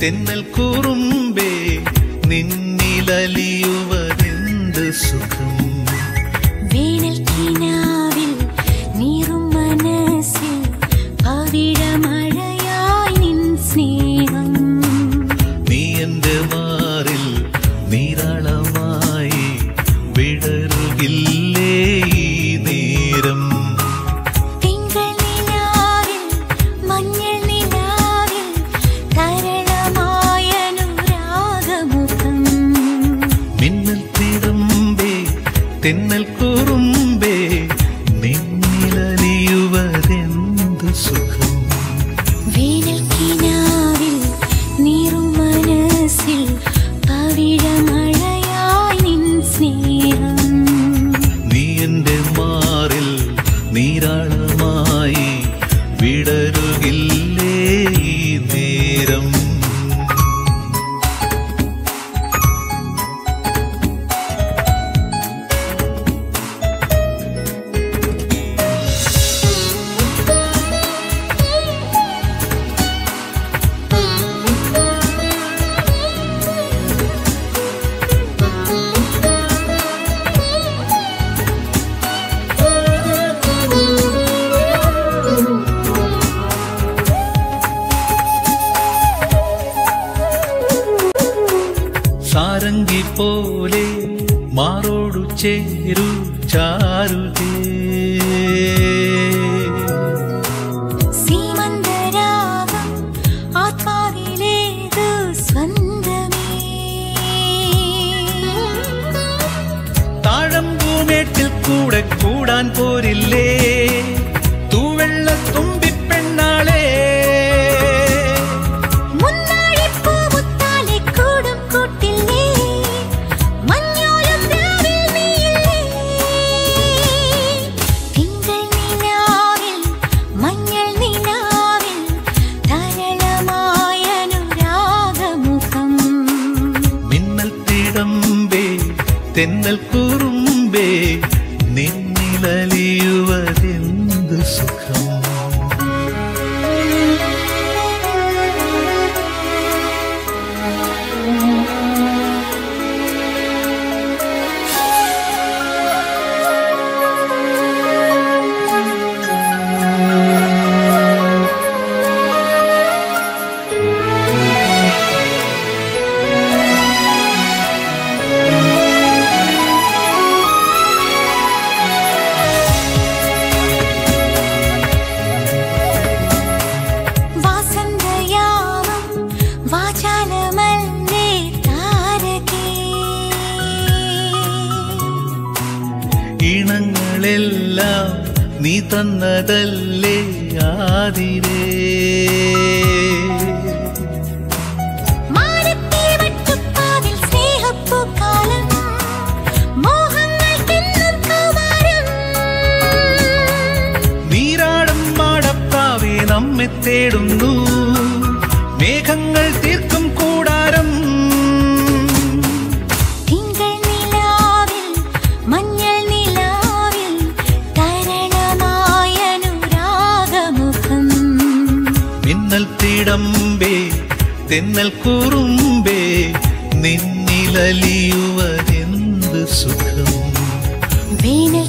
തെന്നൽ കൂറുമ്പേ നിന്നിലലിയുവതെന്ത് സുഖം. വേനൽ കിനാവിൽ നീറും മനസ്സിൽ പവിഴമഴയായി നിൻ സ്നേഹം. നീ എന്റെ മാറിൽ നീരാളമായി വിടരുകില്ലേ ഈ നേരം. തെന്നൽ കൂറുമ്പേ നിന്നിലലിയുവതെന്ത് സുഖം. വേനൽ കിനാവിൽ നീറും മനസ്സിൽ പവിഴമഴയായി നിൻ സ്നേഹം. നീ എന്റെ മാറിൽ നീരാളമായി വിടരുകില്ലേ ഈ നേരം. സാരംഗി പോലെ മാറോടു ചേരു ചാരുതേ. സീമന്തരാഗം ആത്മാവിലേതു സ്വന്തമേ. താഴമ്പൂമേട്ടിൽ കൂടെ കൂടാൻ പോരില്ലേ തൂവെള്ള തുമ്പിപ്പെണ്ണാളെ. തെന്നൽ കൂറുമ്പേ നിന്നിലലിയുവതെന്ത് സുഖം. ഈണങ്ങളെല്ലാം നീ തന്നതല്ലേ ആതിരേ. നീരാടും മാടപ്രാവേ നമ്മെ തേടുന്നു മേഘങ്ങൾ തീർക്കും കൂടാരം. മിന്നൽ തിടമ്പേ തെന്നൽ കൂറുമ്പേ നിന്നിലലിയുവതെന്ത് സുഖം.